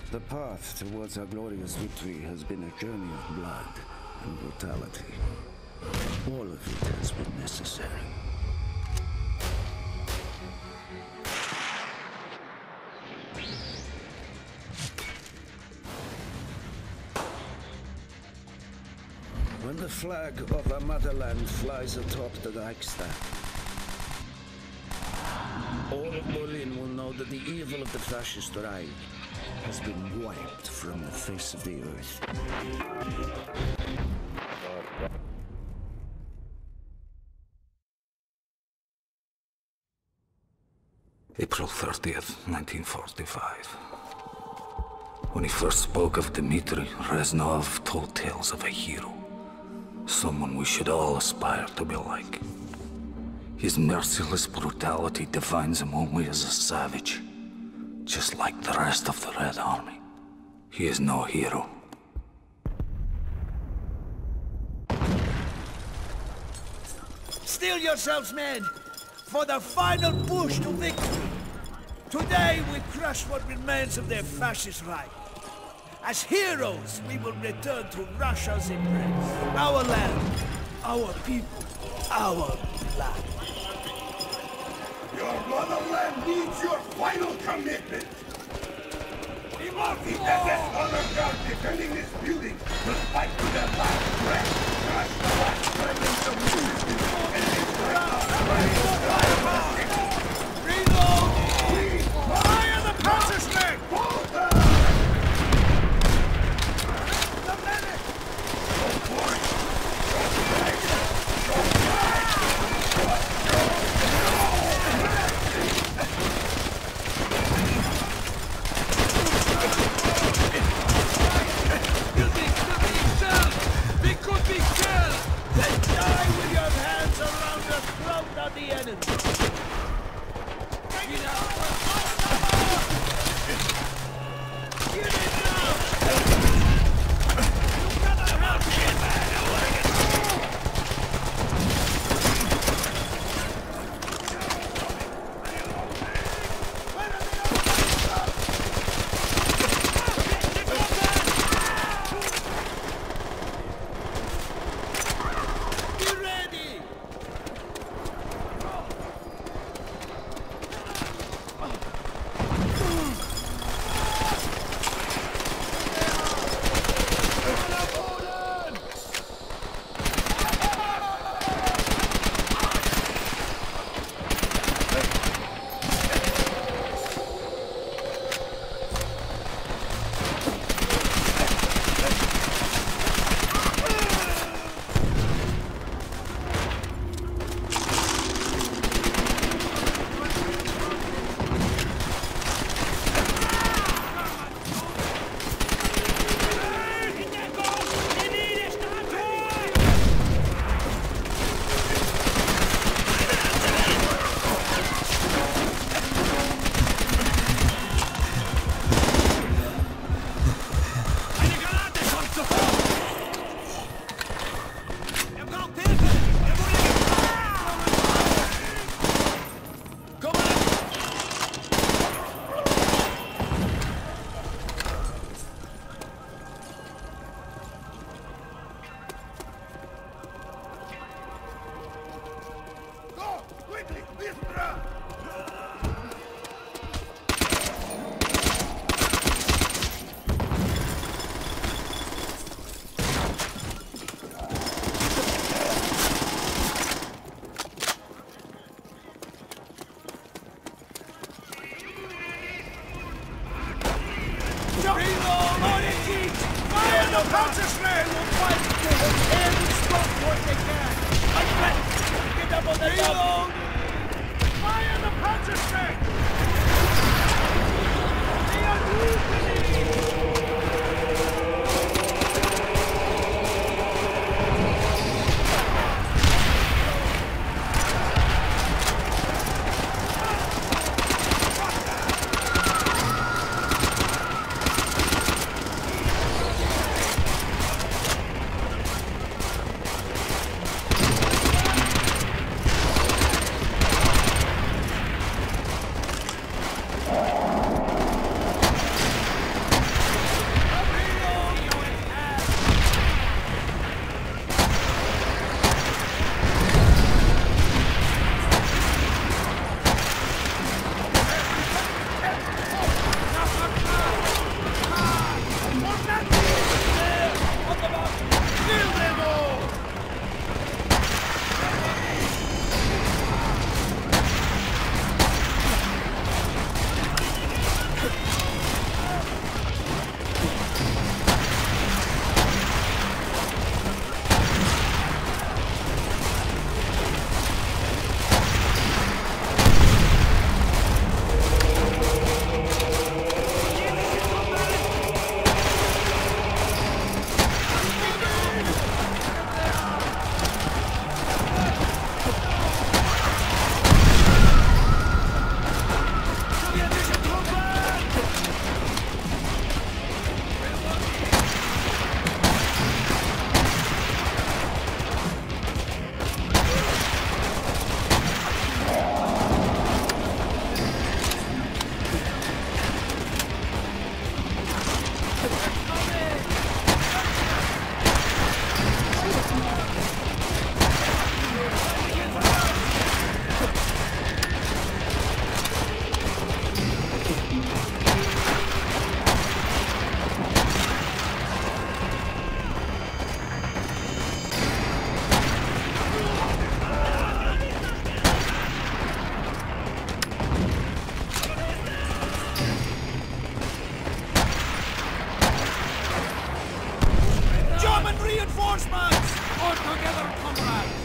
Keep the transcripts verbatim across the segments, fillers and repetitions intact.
The path towards our glorious victory has been a journey of blood and brutality. All of it has been necessary. When the flag of our motherland flies atop the Reichstag, all of Berlin will know that the evil of the fascist Reich has been wiped from the face of the earth. April thirtieth, nineteen forty-five. When he first spoke of Dmitri, Reznov told tales of a hero. Someone we should all aspire to be like. His merciless brutality defines him only as a savage. Just like the rest of the Red Army. He is no hero. Steel yourselves, men, for the final push to victory. Today we crush what remains of their fascist Reich. As heroes, we will return to Russia's embrace. Our land, our people, our blood. Your motherland needs your final commitment! The S S honor guard defending this building will fight to their last breath, crush the last remnants of resistance, and destroy the Reload! Fire the Panzersnake! The medic! Go for it! Go the enemy. Get out! Get it now! You gotta help me, man! Reinforcements! All together, comrades!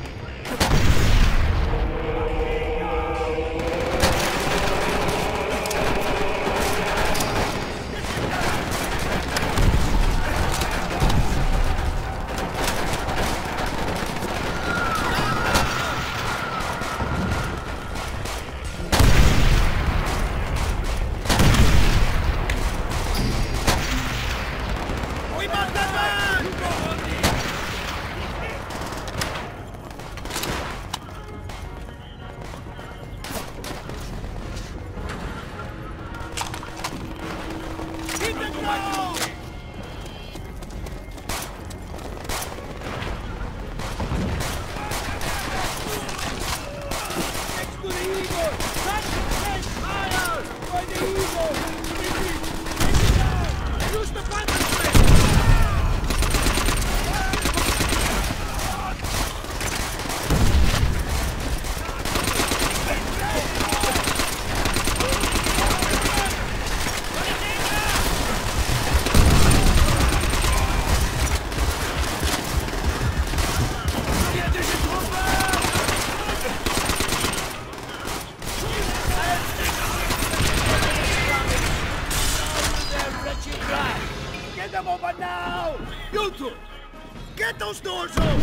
Get them over now! You two! Get those doors open!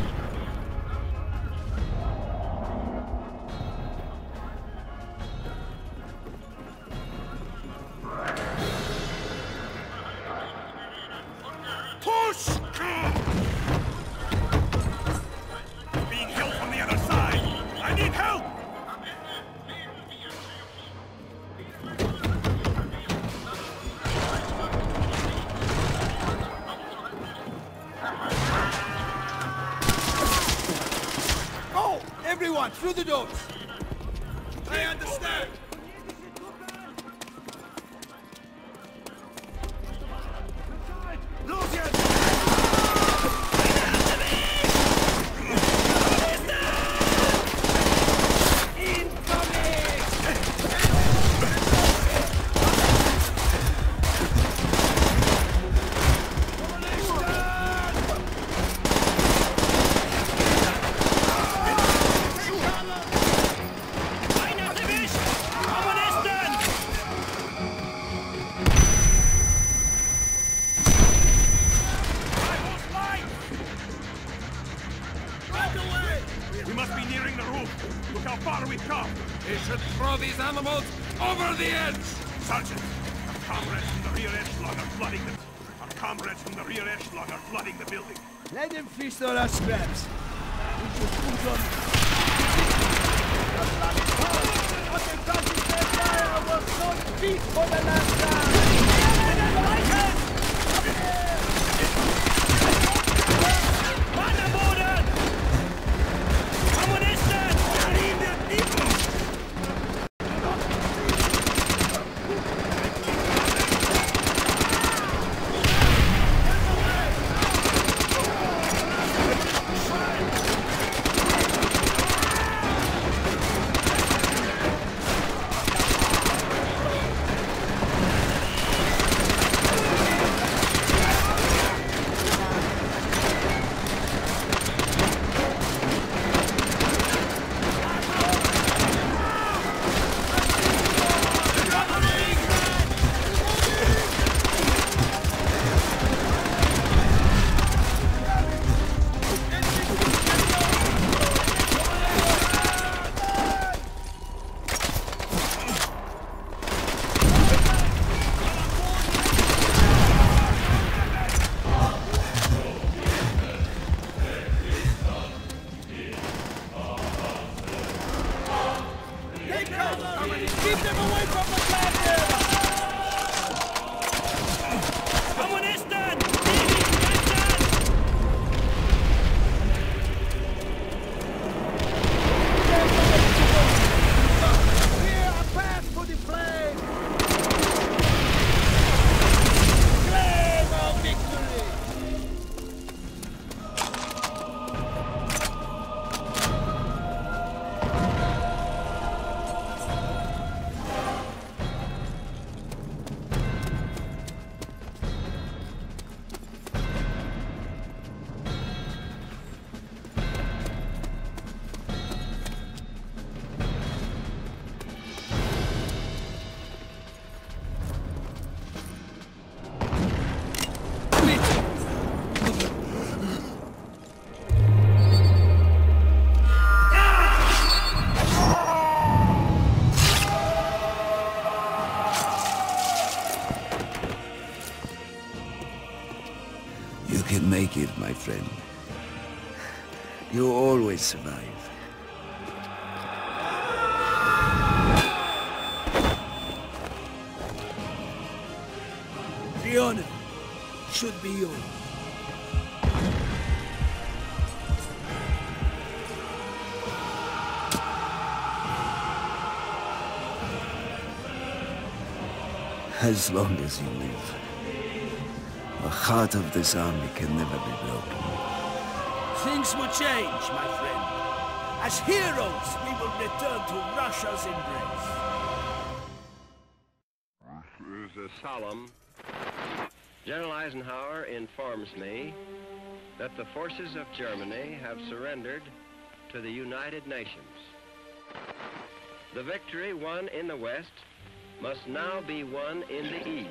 Push! Being held from the other side! I need help! Go! Everyone, through the doors! I understand! How far we've come! They should throw these animals over the edge! Sergeant, our comrades from the rear echelon are flooding the... Our comrades from the rear echelon are flooding the building. Let them feast on our scraps. We should put on... The bloody power of the Fascist Empire was so deep for the last time! can make it, my friend. You always survive. The honor should be yours. As long as you live, the heart of this army can never be broken. Things will change, my friend. As heroes, we will return to Russia's embrace. This is solemn. General Eisenhower informs me that the forces of Germany have surrendered to the United Nations. The victory won in the West must now be won in the East.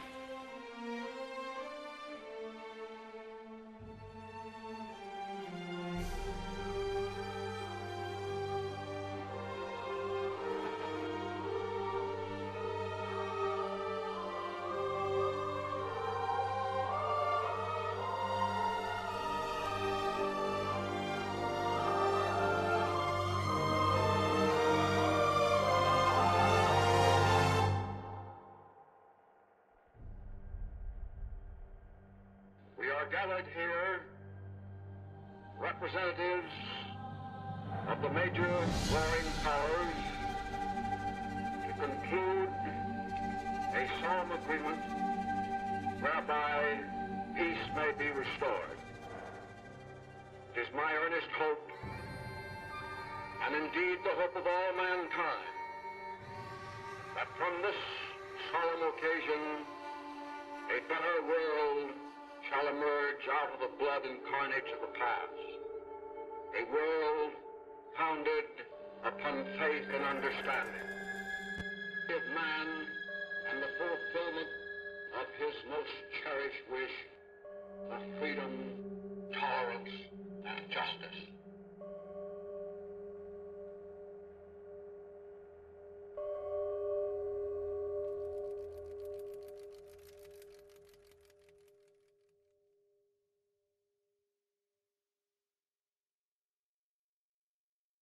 We are gathered here, representatives of the major warring powers, to conclude a solemn agreement whereby peace may be restored. It is my earnest hope, and indeed the hope of all mankind, that from this solemn occasion a better world shall emerge out of the blood and carnage of the past. A world founded upon faith and understanding of man and the fulfillment of his most cherished wish of freedom, tolerance, and justice.